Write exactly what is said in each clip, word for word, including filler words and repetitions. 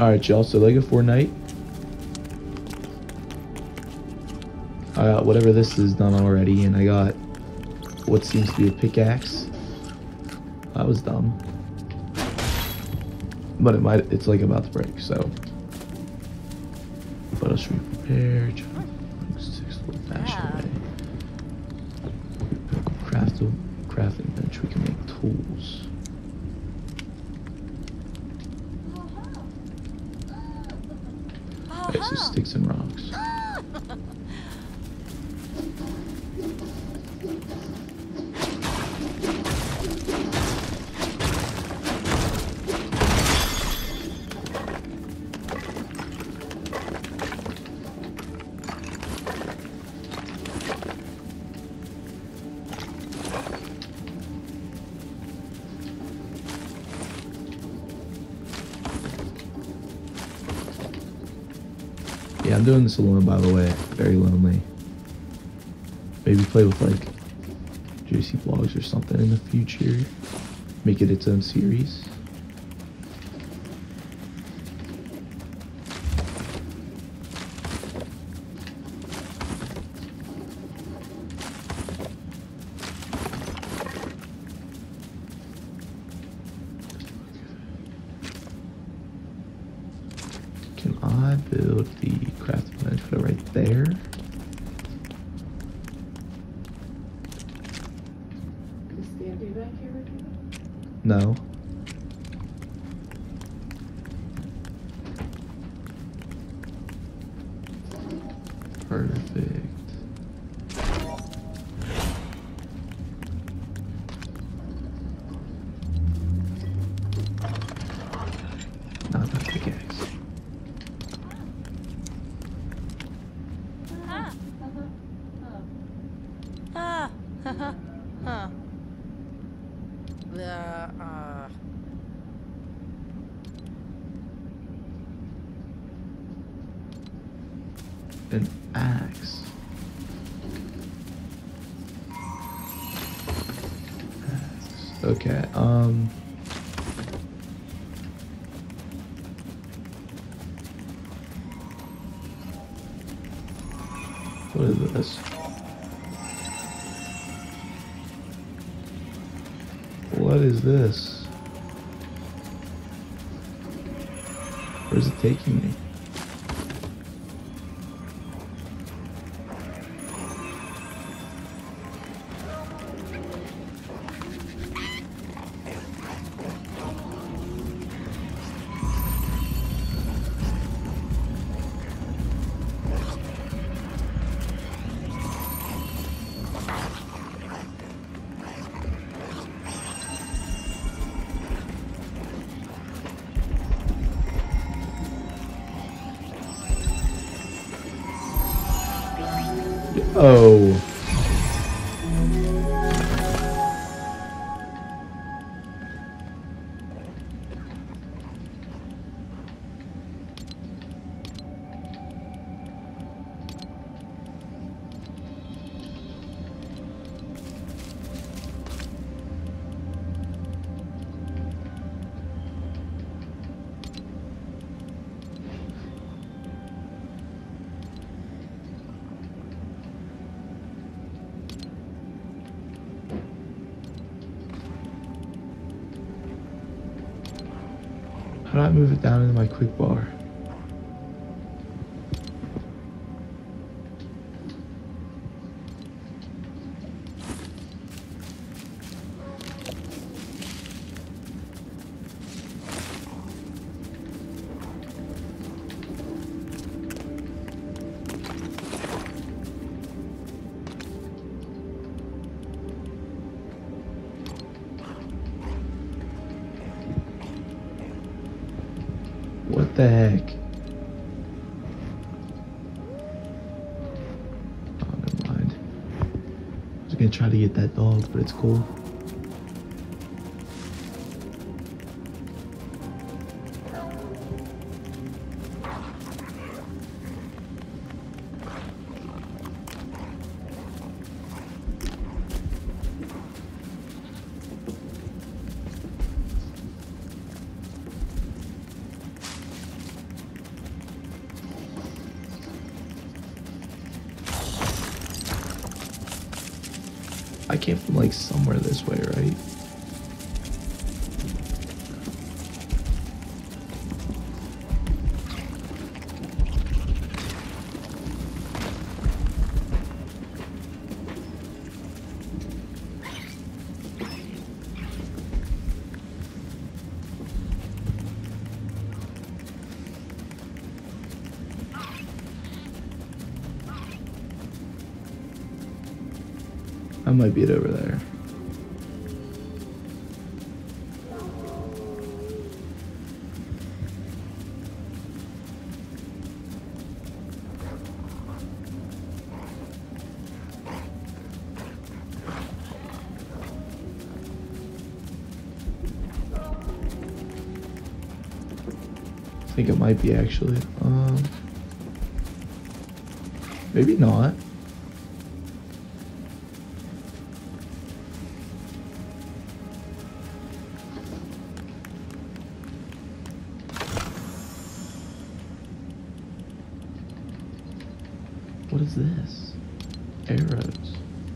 Alright, y'all, so Lego Fortnite. I got whatever this is done already, and I got what seems to be a pickaxe. That was dumb. But it might, it's like about to break, so. What else should we prepare? Six old fashioned way. Craft a crafting bench, we can make tools. Okay, so sticks and rocks. Yeah, I'm doing this alone, by the way. Very lonely. Maybe play with, like, J C Vlogs or something in the future. Make it its own series. Can I build the crafting bench? Put it right there. Is Sandy back here with you? No. Perfect. Not that pickaxe. Ah, huh, huh. The, uh... An axe. Axe. Okay, um... what is this? What is this? Where's it taking me? Oh. How do I move it down into my quick bar? What the heck? Oh, never mind. I was gonna try to get that dog, but it's cool. came from like somewhere this way, right? I might be it over there. I think it might be actually. Um, maybe not. What is this? Arrows.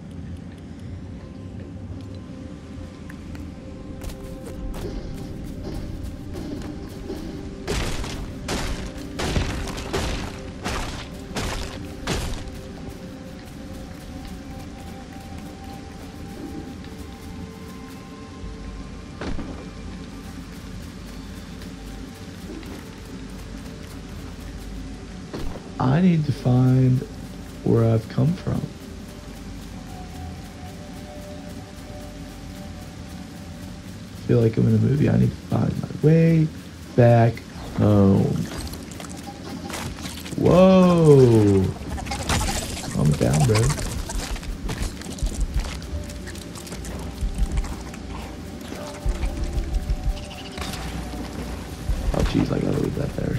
I need to find where I've come from. I feel like I'm in a movie. I need to find my way back home. Whoa! Calm down, bro. Oh, jeez, I gotta leave that there.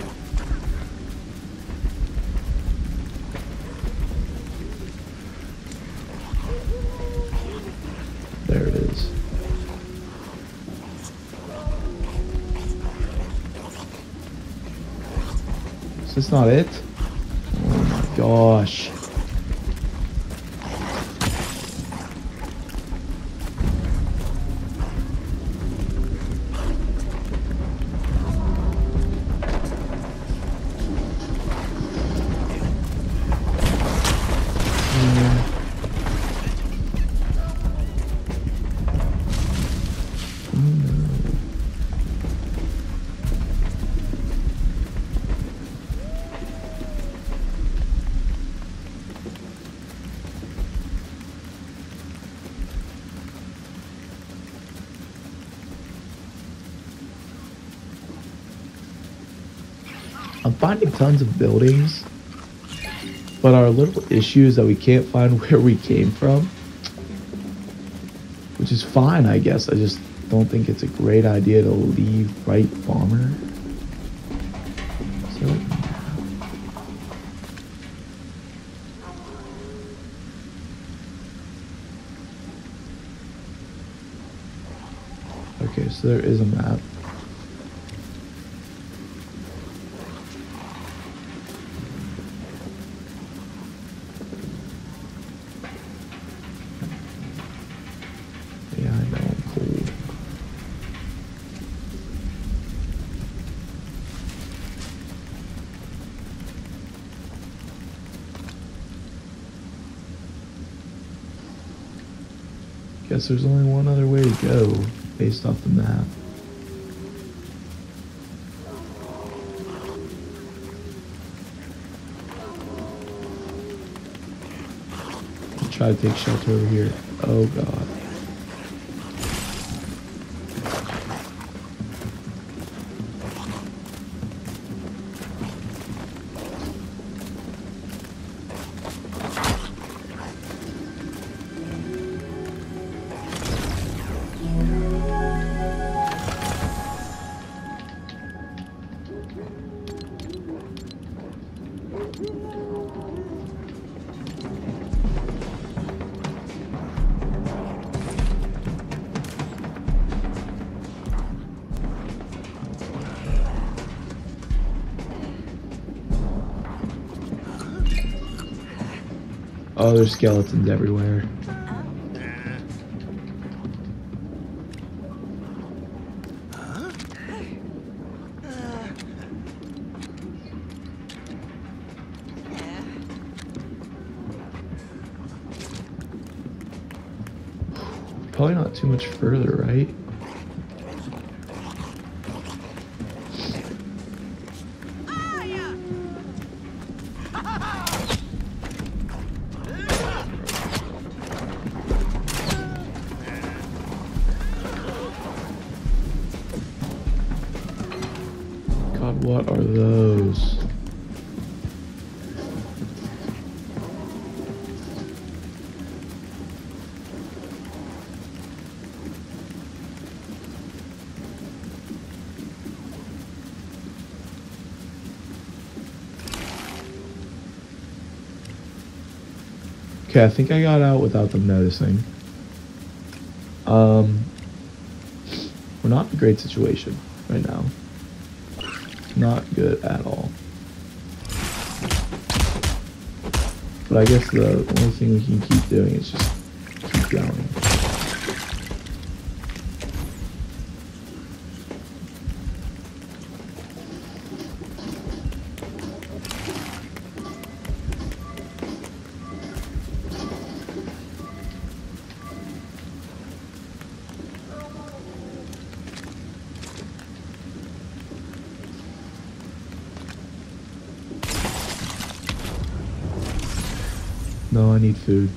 There it is. Is this not it? Oh my gosh. I'm finding tons of buildings, but our little issue is that we can't find where we came from, which is fine, I guess. I just don't think it's a great idea to leave right bomber. So, okay, so there is a map. Yeah, I know, I'm cold. Guess there's only one other way to go based off the map. I'll try to take shelter over here. Oh god. Oh, there's skeletons everywhere. Probably not too much further, right? God, what are those? Okay, I think I got out without them noticing. Um, we're not in a great situation right now. Not good at all. But I guess the only thing we can keep doing is just keep going. No, I need food.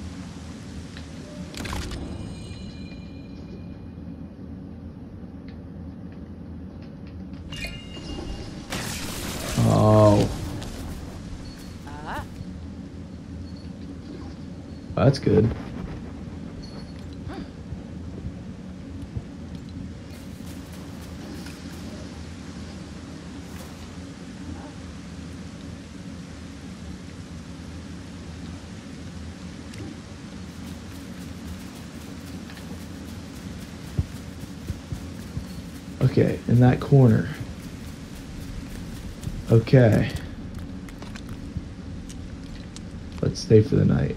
Oh. Ah. That's good. Okay, in that corner. Okay. Let's stay for the night.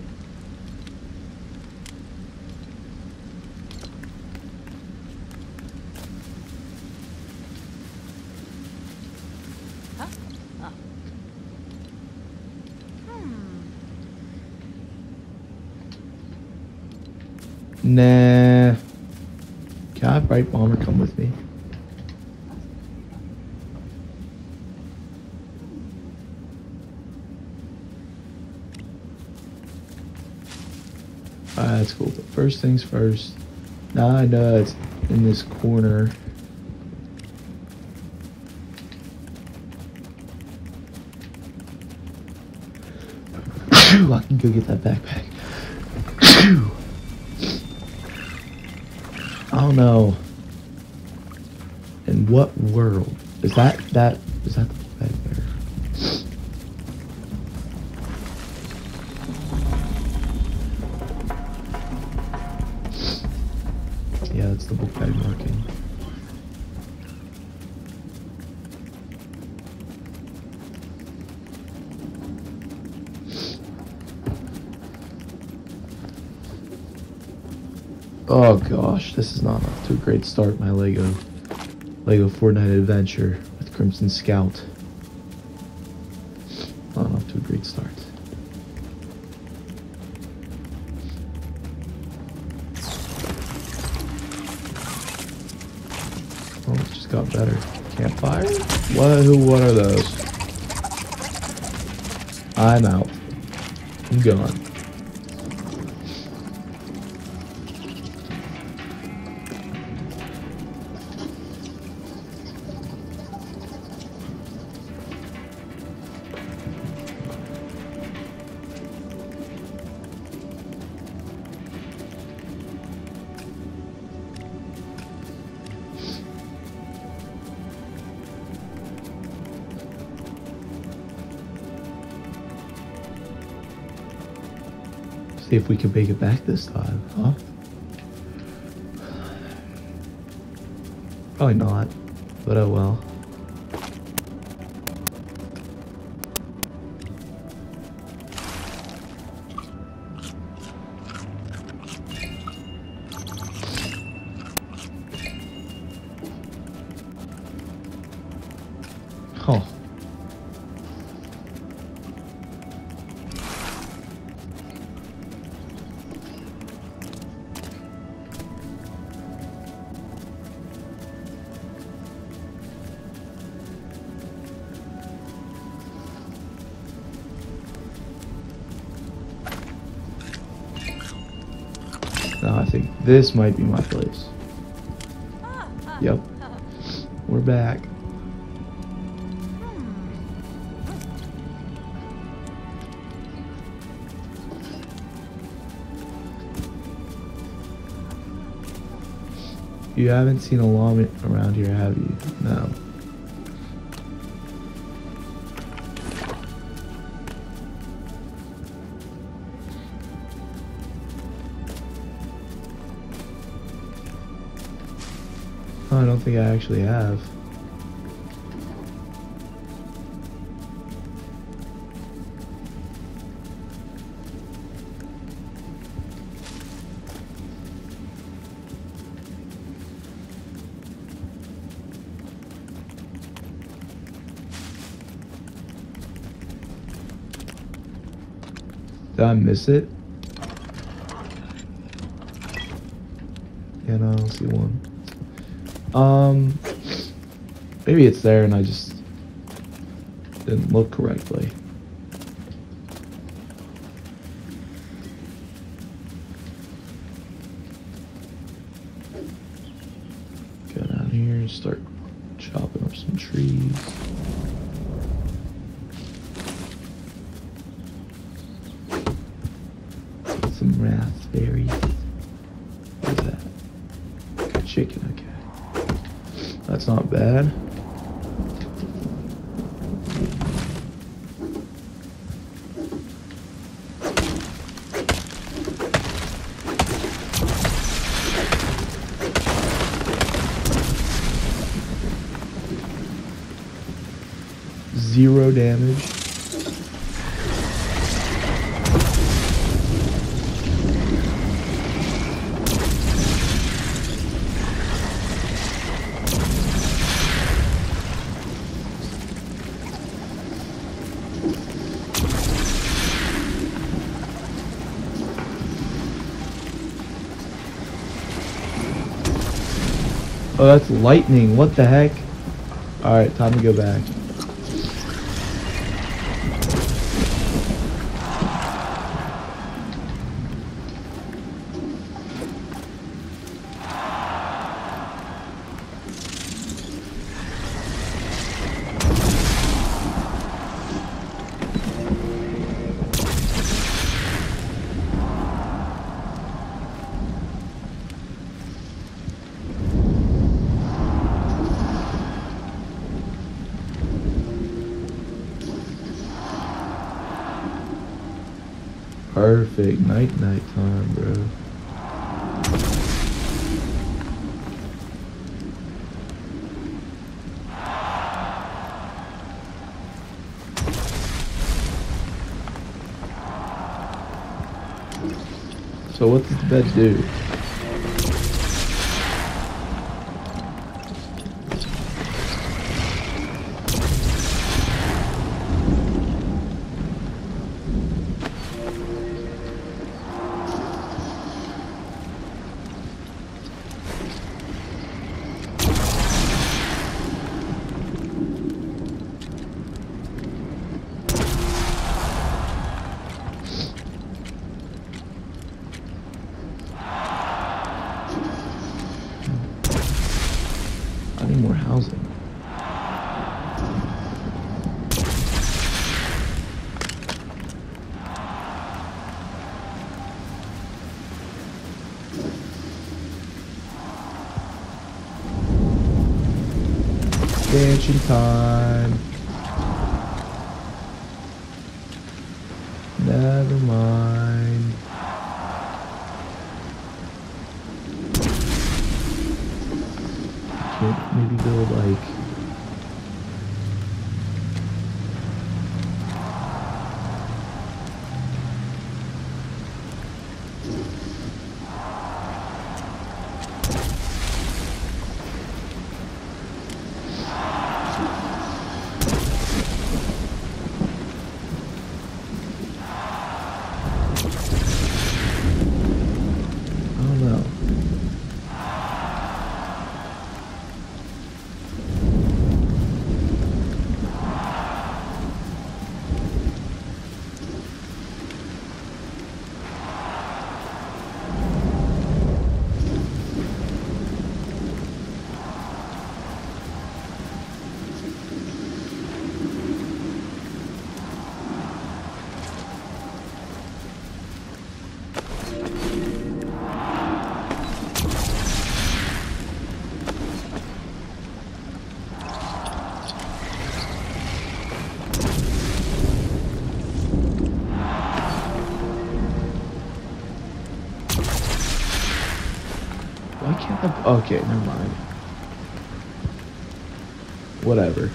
Huh? Oh. Hmm. Nah. Can I have Bright Bomber come with me? Alright, that's cool. But first things first. Now I know it's in this corner. I can go get that backpack. I don't know. In what world? Is that that is that the back there? Yeah, that's the book bag marking. Oh gosh, this is not off to a great start, my Lego Lego Fortnite adventure with Crimson Scout. Not off to a great start. Oh, it just got better. Campfire? What, who, what are those? I'm out. I'm gone. See if we can make it back this time, huh? Probably not, but oh well. Oh. This might be my place. Yep. We're back. You haven't seen a llama around here, have you? No. Oh, I don't think I actually have. Did I miss it? Yeah, no, I don't see one. Um, maybe it's there and I just didn't look correctly. Go down here and start chopping up some trees. Some raspberries. What is that? Chicken, okay. That's not bad. Zero damage. Oh, that's lightning. What the heck? Alright, time to go back. Perfect night night time, bro. So what does the bed do? I need more housing. Expansion time. Never mind. Can't maybe build like Okay, never mind. Whatever.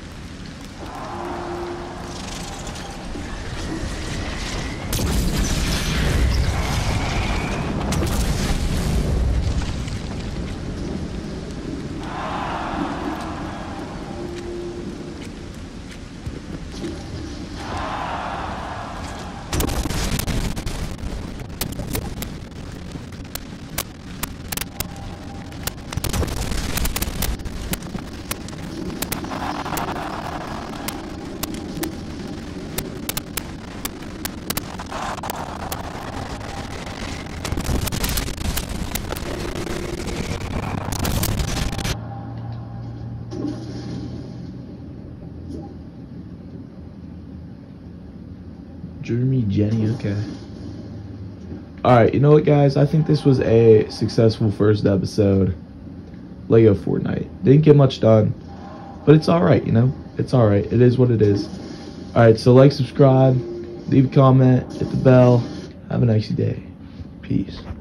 Jeremy, Jenny, okay. Alright, you know what, guys? I think this was a successful first episode. Lego Fortnite. Didn't get much done, but it's alright, you know? It's alright. It is what it is. Alright, so like, subscribe, leave a comment, hit the bell. Have a nice day. Peace.